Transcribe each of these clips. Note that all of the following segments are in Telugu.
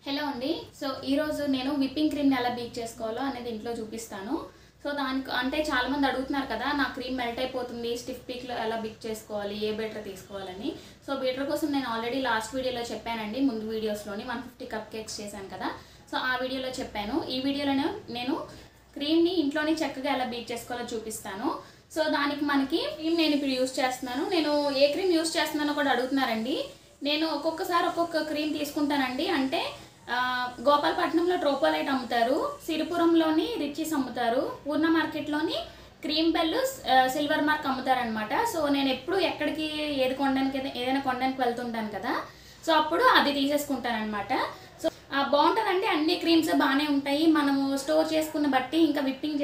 హలో అండి. సో ఈరోజు నేను విప్పింగ్ క్రీమ్ని ఎలా బీట్ చేసుకోవాలో అనేది ఇంట్లో చూపిస్తాను. సో దానికి అంటే చాలామంది అడుగుతున్నారు కదా, నా క్రీమ్ మెల్ట్ అయిపోతుంది, స్టిఫ్ పీక్లో ఎలా బీట్ చేసుకోవాలి, ఏ బీటర్ తీసుకోవాలని. సో బీటర్ కోసం నేను ఆల్రెడీ లాస్ట్ వీడియోలో చెప్పానండి, ముందు వీడియోస్లోని 150 కప్ కేక్స్ చేశాను కదా. సో ఆ వీడియోలో చెప్పాను. ఈ వీడియోలో నేను క్రీమ్ని ఇంట్లోనే చక్కగా ఎలా బీట్ చేసుకోవాలో చూపిస్తాను. సో దానికి మనకి క్రీమ్ నేను ఇప్పుడు యూస్ చేస్తున్నాను. నేను ఏ క్రీమ్ యూస్ చేస్తున్నానో కూడా అడుగుతున్నారండి. నేను ఒక్కొక్కసారి ఒక్కొక్క క్రీమ్ తీసుకుంటానండి. అంటే గోపాలపట్నంలో ట్రోపోలైట్ అమ్ముతారు, సిరిపురంలోని రిచీస్ అమ్ముతారు, పూర్ణ మార్కెట్లోని క్రీమ్ బెల్, సిల్వర్ మార్క్ అమ్ముతారనమాట. సో నేను ఎప్పుడు ఎక్కడికి ఏదైనా కొనడానికి వెళ్తుంటాను కదా, సో అప్పుడు అది తీసేసుకుంటాను అనమాట. సో బాగుంటుందండి, అన్ని క్రీమ్స్ బాగానే ఉంటాయి. మనము స్టోర్ చేసుకున్న బట్టి, ఇంకా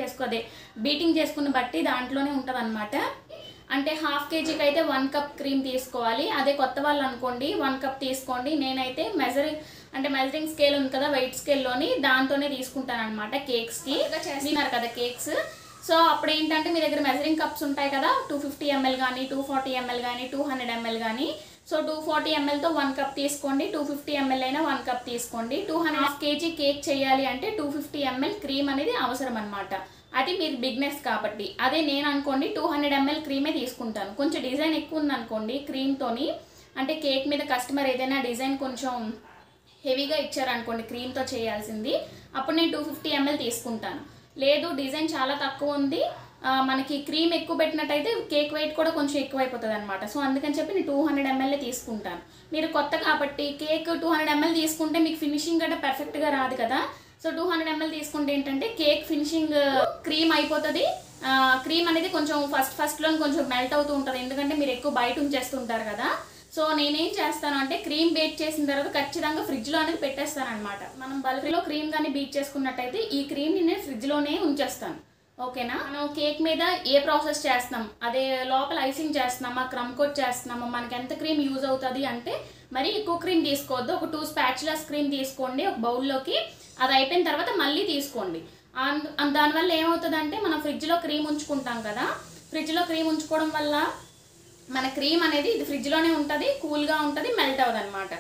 బీటింగ్ చేసుకున్న బట్టి దాంట్లోనే ఉంటుంది అనమాట. అంటే హాఫ్ కేజీకి అయితే 1 కప్ క్రీమ్ తీసుకోవాలి. అదే కొత్త వాళ్ళు అనుకోండి 1 కప్ తీసుకోండి. నేనైతే మెజరింగ్ స్కేల్ ఉంది కదా, వెయిట్ స్కేల్లోని దాంతోనే తీసుకుంటాను అనమాట. కేక్స్కి చేస్తున్నారు కదా కేక్స్. సో అప్పుడు ఏంటంటే మీ దగ్గర మెజరింగ్ కప్స్ ఉంటాయి కదా, 250 ml కానీ 240 ml కానీ 200 ml కానీ. సో 240 mlతో 1 కప్ తీసుకోండి, 250 ml అయినా 1 కప్ తీసుకోండి. 200 kg కేక్ చేయాలి అంటే 250 ml క్రీమ్ అనేది అవసరం అనమాట. అది మీరు బిగ్నెస్ కాబట్టి. అదే నేను అనుకోండి 200 ml క్రీమే తీసుకుంటాను. కొంచెం డిజైన్ ఎక్కువ ఉందనుకోండి క్రీమ్తోని, అంటే కేక్ మీద కస్టమర్ ఏదైనా డిజైన్ కొంచెం హెవీగా ఇచ్చారనుకోండి క్రీమ్తో చేయాల్సింది, అప్పుడు నేను 250 ml తీసుకుంటాను. లేదు డిజైన్ చాలా తక్కువ ఉంది, మనకి క్రీమ్ ఎక్కువ పెట్టినట్టయితే కేక్ వెయిట్ కూడా కొంచెం ఎక్కువ అయిపోతుంది అనమాట. సో అందుకని చెప్పి నేను 200 ml తీసుకుంటాను. మీరు కొత్త కాబట్టి కేక్ 200 ml తీసుకుంటే మీకు ఫినిషింగ్ గట్రా పర్ఫెక్ట్గా రాదు కదా. సో 200 ml తీసుకుంటే ఏంటంటే కేక్ ఫినిషింగ్ క్రీమ్ అయిపోతుంది. క్రీమ్ అనేది కొంచెం ఫస్ట్లో కొంచెం మెల్ట్ అవుతూ ఉంటుంది, ఎందుకంటే మీరు ఎక్కువ బయట ఉంచేస్తుంటారు కదా. సో నేనేం చేస్తాను అంటే క్రీమ్ బేక్ చేసిన తర్వాత ఖచ్చితంగా ఫ్రిడ్జ్లో అనేది పెట్టేస్తాను అనమాట. మనం బల్క్లో క్రీమ్ కానీ బీట్ చేసుకున్నట్టయితే ఈ క్రీమ్ని నేను ఫ్రిడ్జ్లోనే ఉంచేస్తాను. ఓకేనా. మనం కేక్ మీద ఏ ప్రాసెస్ చేస్తున్నాం, అదే లోపల ఐసింగ్ చేస్తున్నామా, క్రమ్ కోట్ చేస్తున్నామా, మనకి ఎంత క్రీమ్ యూజ్ అవుతుంది అంటే మరీ ఎక్కువ క్రీమ్ తీసుకోవద్దు. ఒక 2 స్పాచులాస్ క్రీమ్ తీసుకోండి ఒక బౌల్లోకి. అది అయిపోయిన తర్వాత మళ్ళీ తీసుకోండి. దానివల్ల ఏమవుతుందంటే మనం ఫ్రిడ్జ్లో క్రీమ్ ఉంచుకుంటాం కదా, ఫ్రిడ్జ్లో క్రీమ్ ఉంచుకోవడం వల్ల మన క్రీమ్ అనేది ఇది ఫ్రిడ్జ్లోనే ఉంటుంది, కూల్గా ఉంటుంది, మెల్ట్ అవ్వదు అనమాట.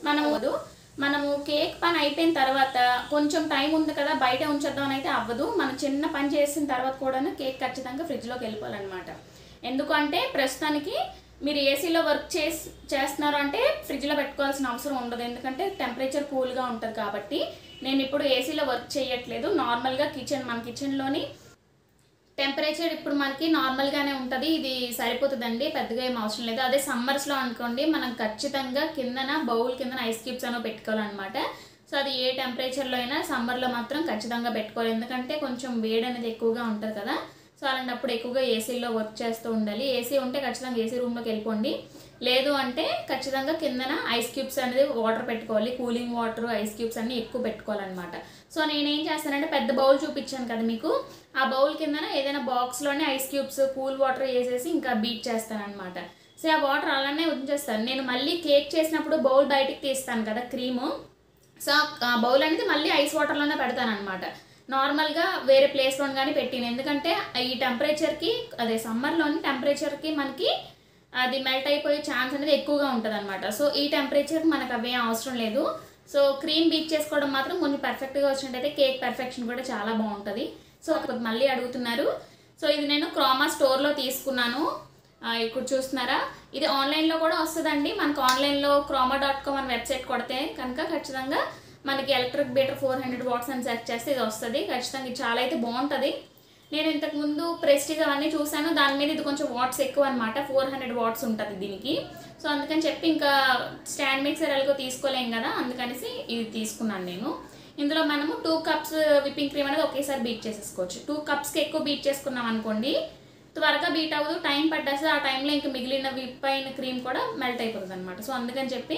మనము కేక్ పని అయిపోయిన తర్వాత కొంచెం టైం ఉంది కదా బయట ఉంచేద్దాం అని అయితే అవ్వదు. మనం చిన్న పని చేసిన తర్వాత కూడా కేక్ ఖచ్చితంగా ఫ్రిడ్జ్లోకి వెళ్ళిపోవాలన్నమాట. ఎందుకంటే ప్రస్తుతానికి మీరు ఏసీలో వర్క్ చేస్తున్నారు అంటే ఫ్రిడ్జ్లో పెట్టుకోవాల్సిన అవసరం ఉండదు, ఎందుకంటే టెంపరేచర్ కూల్గా ఉంటుంది కాబట్టి. నేను ఇప్పుడు ఏసీలో వర్క్ చేయట్లేదు, నార్మల్గా మన కిచెన్లోని టెంపరేచర్ ఇప్పుడు మనకి నార్మల్గానే ఉంటుంది. ఇది సరిపోతుందండి, పెద్దగా ఏం అవసరం లేదు. అదే సమ్మర్స్లో అనుకోండి మనం ఖచ్చితంగా బౌల్ కిందన ఐస్ క్యూబ్స్ అనో పెట్టుకోవాలన్నమాట. సో అది ఏ టెంపరేచర్లో అయినా సమ్మర్లో మాత్రం ఖచ్చితంగా పెట్టుకోవాలి, ఎందుకంటే కొంచెం వేడి అనేది ఎక్కువగా ఉంటుంది కదా. సో అలాంటప్పుడు ఎక్కువగా ఏసీలో వర్క్ చేస్తూ ఉండాలి. ఏసీ ఉంటే ఖచ్చితంగా ఏసీ రూమ్లోకి వెళ్ళిపోండి, లేదు అంటే ఖచ్చితంగా కిందన ఐస్ క్యూబ్స్ అనేది వాటర్ పెట్టుకోవాలి. కూలింగ్ వాటర్, ఐస్ క్యూబ్స్ అన్నీ ఎక్కువ పెట్టుకోవాలన్నమాట. సో నేనేం చేస్తానంటే పెద్ద బౌల్ చూపించాను కదా మీకు, ఆ బౌల్ కిందన ఏదైనా బాక్స్లోనే ఐస్ క్యూబ్స్, కూల్ వాటర్ వేసేసి ఇంకా బీట్ చేస్తానమాట. సో ఆ వాటర్ అలానే ఉంచేస్తాను. నేను మళ్ళీ కేక్ చేసినప్పుడు బౌల్ బయటికి తీస్తాను కదా క్రీము, సో ఆ బౌల్ అనేది మళ్ళీ ఐస్ వాటర్లోనే పెడతాను అనమాట. నార్మల్గా వేరే ప్లేస్లో కానీ పెట్టిన, ఎందుకంటే ఈ టెంపరేచర్కి అదే సమ్మర్లోని టెంపరేచర్కి మనకి అది మెల్ట్ అయిపోయే ఛాన్స్ అనేది ఎక్కువగా ఉంటుంది అనమాట. సో ఈ టెంపరేచర్కి మనకు అవే అవసరం లేదు. సో క్రీమ్ బీట్ చేసుకోవడం మాత్రం కొంచెం పర్ఫెక్ట్గా వచ్చినట్టయితే కేక్ పర్ఫెక్షన్ కూడా చాలా బాగుంటుంది. సో మళ్ళీ అడుగుతున్నారు. సో ఇది నేను క్రోమా స్టోర్లో తీసుకున్నాను, ఇప్పుడు చూస్తున్నారా. ఇది ఆన్లైన్లో కూడా వస్తుందండి. మనకు ఆన్లైన్లో croma.com అని వెబ్సైట్ కొడితే కనుక ఖచ్చితంగా మనకి ఎలక్ట్రిక్ బీటర్ 400 watts అని సెర్చ్ చేస్తే ఇది వస్తుంది. ఖచ్చితంగా ఇది చాలా అయితే బాగుంటుంది. నేను ఇంతకుముందు ప్రెస్టీజ్ అవన్నీ చూశాను, దాని మీద ఇది కొంచెం వాట్స్ ఎక్కువ అనమాట, 400 watts ఉంటుంది దీనికి. సో అందుకని చెప్పి ఇంకా స్టాండ్ మిక్సర్ ఎలాగో తీసుకోలేం కదా, అందుకనేసి ఇది తీసుకున్నాను నేను. ఇందులో మనము 2 cups విప్పింగ్ క్రీమ్ అనేది ఒకేసారి బీట్ చేసేసుకోవచ్చు. 2 cupsకి ఎక్కువ బీట్ చేసుకున్నాం అనుకోండి త్వరగా బీట్ అవ్వదు, టైం పట్టేస్తే ఆ టైంలో ఇంకా మిగిలిన విప్ అయిన క్రీమ్ కూడా మెల్ట్ అయిపోతుంది అనమాట. సో అందుకని చెప్పి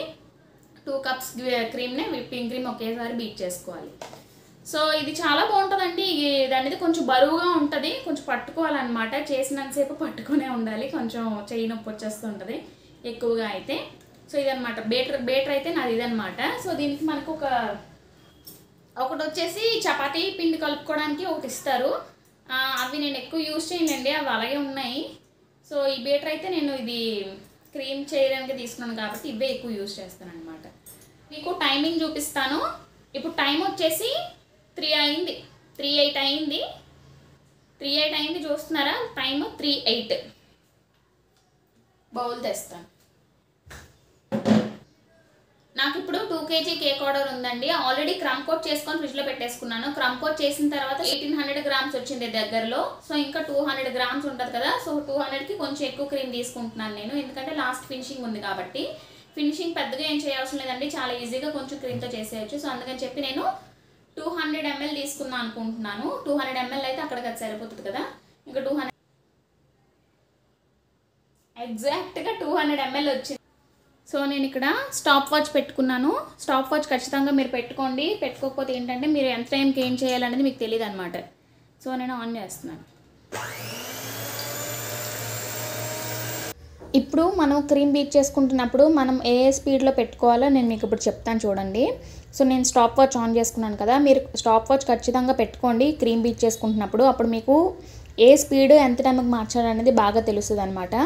2 cups క్రీమ్నే విప్పింగ్ క్రీమ్ ఒకేసారి బీట్ చేసుకోవాలి. సో ఇది చాలా బాగుంటుందండి. దాని మీద కొంచెం బరువుగా ఉంటుంది, కొంచెం పట్టుకోవాలన్నమాట, చేసినంతసేపు పట్టుకునే ఉండాలి, కొంచెం చెయ్యి నొప్పి వచ్చేస్తూ ఉంటుంది ఎక్కువగా అయితే. సో ఇదనమాట బేటర్ అయితే నాది ఇదనమాట. సో దీనికి మనకు ఒకటి వచ్చేసి చపాతీ పిండి కలుపుకోవడానికి ఒకటి ఇస్తారు, అవి నేను ఎక్కువ యూజ్ చేయనండి, అవి అలాగే ఉన్నాయి. సో ఈ బేటర్ అయితే నేను ఇది క్రీమ్ చేయడానికి తీసుకున్నాను కాబట్టి ఇవే ఎక్కువ యూజ్ చేస్తాను అనమాట. మీకు టైమింగ్ చూపిస్తాను. ఇప్పుడు టైం వచ్చేసి 3 అయింది, 3:08 అయింది, 3:08 అయింది. చూస్తున్నారా టైం 3:08. బౌల్ తెస్తాను. నాకు ఇప్పుడు 2 kg కేక్ ఆర్డర్ ఉందండి. ఆల్రెడీ క్రమ్ కోట్ చేసుకొని ఫ్రిడ్జ్లో పెట్టేసుకున్నాను. క్రమ్ కోట్ చేసిన తర్వాత 1800 గ్రామ్స్ వచ్చింది దగ్గరలో. సో ఇంకా 200 గ్రామ్స్ ఉంటుంది కదా, సో 200కి కొంచెం ఎక్కువ క్రీమ్ తీసుకుంటున్నాను నేను, ఎందుకంటే లాస్ట్ ఫినిషింగ్ ఉంది కాబట్టి. ఫినిషింగ్ పెద్దగా ఏం చేయాల్సిన లేదండి, చాలా ఈజీగా కొంచెం క్రీమ్తో చేసేయచ్చు. సో అందుకని చెప్పి నేను 200 ml తీసుకుందాం అనుకుంటున్నాను. 200 ml అయితే అక్కడికి అది సరిపోతుంది కదా. ఇంకా 200 ఎగ్జాక్ట్గా 200 ml వచ్చింది. సో నేను ఇక్కడ స్టాప్ వాచ్ పెట్టుకున్నాను. స్టాప్ వాచ్ ఖచ్చితంగా మీరు పెట్టుకోండి. పెట్టుకోకపోతే ఏంటంటే మీరు ఎంత టైంకి ఏం చేయాలనేది మీకు తెలియదు అనమాట. సో నేను ఆన్ చేస్తున్నాను. ఇప్పుడు మనం క్రీమ్ బీట్ చేసుకుంటున్నప్పుడు మనం ఏ స్పీడ్లో పెట్టుకోవాలో నేను మీకు ఇప్పుడు చెప్తాను చూడండి. సో నేను స్టాప్ వాచ్ ఆన్ చేసుకున్నాను కదా, మీరు స్టాప్ వాచ్ ఖచ్చితంగా పెట్టుకోండి క్రీమ్ బీట్ చేసుకుంటున్నప్పుడు. అప్పుడు మీకు ఏ స్పీడ్ ఎంత టైంకి మార్చాలనేది బాగా తెలుస్తుంది అనమాట.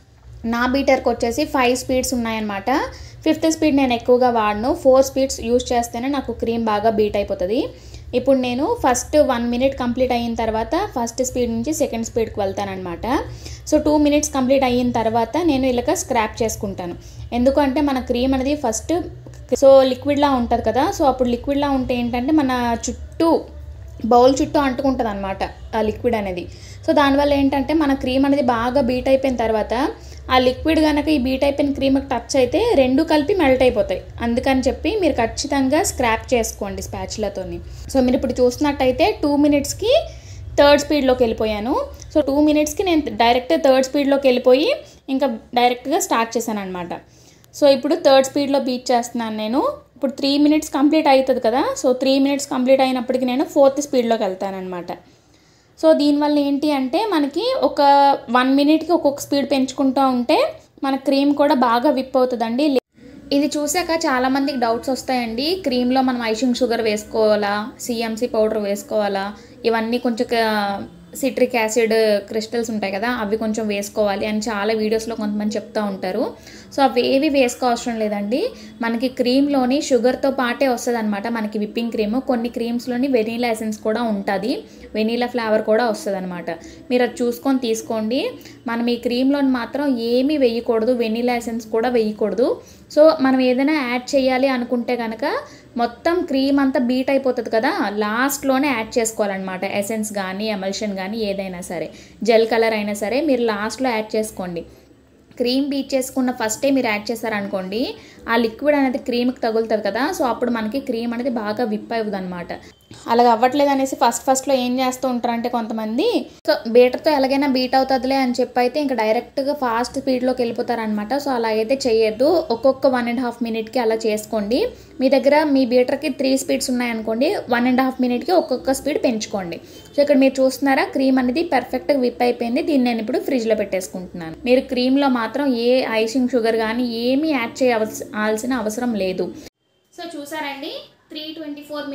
నా బీటర్కి వచ్చేసి 5 స్పీడ్స్ ఉన్నాయన్నమాట. 5th స్పీడ్ నేను ఎక్కువగా వాడను, 4 స్పీడ్స్ యూజ్ చేస్తేనే నాకు క్రీమ్ బాగా బీట్ అయిపోతుంది. ఇప్పుడు నేను ఫస్ట్ 1 minute కంప్లీట్ అయిన తర్వాత ఫస్ట్ స్పీడ్ నుంచి సెకండ్ స్పీడ్కి వెళ్తానమాట. సో 2 minutes కంప్లీట్ అయిన తర్వాత నేను ఇలాగ స్క్రాప్ చేసుకుంటాను. ఎందుకంటే మన క్రీమ్ అనేది ఫస్ట్ సో లిక్విడ్లా ఉంటుంది కదా, సో అప్పుడు లిక్విడ్లా ఉంటే ఏంటంటే మన చుట్టూ బౌల్ చుట్టూ అంటుకుంటుంది అనమాట ఆ లిక్విడ్ అనేది. సో దానివల్ల ఏంటంటే మన క్రీమ్ అనేది బాగా బీట్ అయిపోయిన తర్వాత ఆ లిక్విడ్ కనుక ఈ బీట్ అయిపోయిన క్రీమ్కి టచ్ అయితే రెండు కలిపి మెల్ట్ అయిపోతాయి. అందుకని చెప్పి మీరు ఖచ్చితంగా స్క్రాప్ చేసుకోండి స్పాచులాతోని. సో మీరు ఇప్పుడు చూస్తున్నట్టయితే 2 minutesకి 3rd స్పీడ్లోకి వెళ్ళిపోయాను. సో 2 minutesకి నేను డైరెక్ట్ 3rd స్పీడ్లోకి వెళ్ళిపోయి ఇంకా డైరెక్ట్గా స్టార్ట్ చేశాను అనమాట. సో ఇప్పుడు 3rd స్పీడ్లో బీట్ చేస్తున్నాను నేను. ఇప్పుడు 3 minutes కంప్లీట్ అవుతుంది కదా, సో 3 minutes కంప్లీట్ అయినప్పటికీ నేను 4th స్పీడ్లోకి వెళ్తానమాట. సో దీనివల్ల ఏంటి అంటే మనకి ఒక 1 minutesకి ఒక్కొక్క స్పీడ్ పెంచుకుంటూ ఉంటే మన క్రీమ్ కూడా బాగా విప్ అవుతుందండి. ఇది చూసాక చాలామందికి డౌట్స్ వస్తాయండి, క్రీమ్లో మనం ఐషింగ్ షుగర్ వేసుకోవాలా, CMC పౌడర్ వేసుకోవాలా, ఇవన్నీ కొంచెం సిట్రిక్ యాసిడ్ క్రిస్టల్స్ ఉంటాయి కదా అవి కొంచెం వేసుకోవాలి అని చాలా వీడియోస్లో కొంతమంది చెప్తూ ఉంటారు. సో అవి ఏవి వేసుకోవసరం లేదండి, మనకి క్రీమ్లోని షుగర్తో పాటే వస్తుంది అనమాట మనకి విప్పింగ్ క్రీమ్. కొన్ని క్రీమ్స్లోని వెనీలా ఎసెన్స్ కూడా ఉంటుంది, వెనీలా ఫ్లేవర్ కూడా వస్తుంది అనమాట. మీరు అది చూసుకొని తీసుకోండి. మనం ఈ క్రీమ్లోని మాత్రం ఏమీ వేయకూడదు, వెనీలా ఎసెన్స్ కూడా వేయకూడదు. సో మనం ఏదైనా యాడ్ చేయాలి అనుకుంటే కనుక మొత్తం క్రీమ్ అంతా బీట్ అయిపోతుంది కదా, లాస్ట్లోనే యాడ్ చేసుకోవాలన్నమాట. ఎసెన్స్ కానీ ఎమల్షన్ కానీ ఏదైనా సరే, జెల్ కలర్ అయినా సరే మీరు లాస్ట్లో యాడ్ చేసుకోండి. క్రీమ్ బీట్ చేసుకున్న ఫస్టే మీరు యాడ్ చేశారనుకోండి ఆ లిక్విడ్ అనేది క్రీమ్కి తగులుతుంది కదా, సో అప్పుడు మనకి క్రీమ్ అనేది బాగా విప్ అవుతుంది అనమాట. అలాగ అవ్వట్లేదు అనేసి ఫస్ట్లో ఏం చేస్తూ ఉంటారంటే కొంతమంది, సో బీటర్తో ఎలాగైనా బీట్ అవుతుందిలే అని చెప్పి అయితే ఇంకా డైరెక్ట్గా ఫాస్ట్ స్పీడ్లోకి వెళ్ళిపోతారనమాట. సో అలా అయితే చేయొద్దు, ఒక్కొక్క 1.5 minutesకి అలా చేసుకోండి. మీ దగ్గర మీ బీటర్కి 3 స్పీడ్స్ ఉన్నాయనుకోండి 1.5 minutesకి ఒక్కొక్క స్పీడ్ పెంచుకోండి. సో ఇక్కడ మీరు చూస్తున్నారా క్రీమ్ అనేది పర్ఫెక్ట్గా విప్ అయిపోయింది. దీన్ని నేను ఇప్పుడు ఫ్రిడ్జ్లో పెట్టేసుకుంటున్నాను. మీరు క్రీమ్లో మాత్రం ఏ ఐషింగ్ షుగర్ కానీ ఏమీ యాడ్ చేయాల్సిన అవసరం లేదు. సో చూసారండి 3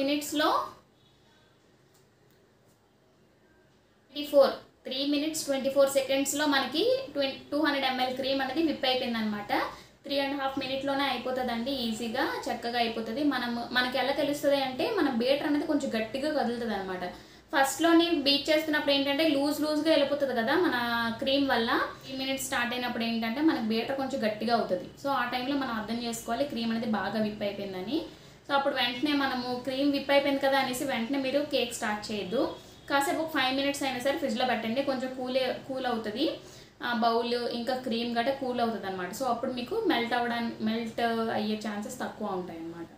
minutes 24 secondsలో మనకి 200 ml క్రీమ్ అనేది విప్ అయిపోయింది అనమాట. 3.5 minutesలోనే అయిపోతుందండి, ఈజీగా చక్కగా అయిపోతుంది. మనకి ఎలా తెలుస్తుంది అంటే మన బీటర్ అనేది కొంచెం గట్టిగా కదులుతుంది అనమాట. ఫస్ట్లోని బీట్ చేస్తున్నప్పుడు ఏంటంటే లూజ్గా వెళ్ళిపోతుంది కదా మన క్రీమ్ వల్ల. 3 minutes స్టార్ట్ అయినప్పుడు ఏంటంటే మనకి బీటర్ కొంచెం గట్టిగా అవుతుంది. సో ఆ టైంలో మనం అర్థం చేసుకోవాలి క్రీమ్ అనేది బాగా విప్ అయిపోయిందని. సో అప్పుడు వెంటనే మనము క్రీమ్ విప్ అయిపోయింది కదా అనేసి వెంటనే మీరు కేక్ స్టార్ట్ చేయొద్దు. కాసేపు 5 minutes అయినా సరే ఫ్రిడ్జ్లో పెట్టండి, కొంచెం కూల్ అవుతుంది బౌల్, ఇంకా క్రీమ్ గట్రా కూల్ అవుతుంది అనమాట. సో అప్పుడు మీకు మెల్ట్ అయ్యే ఛాన్సెస్ తక్కువ ఉంటాయి అన్నమాట.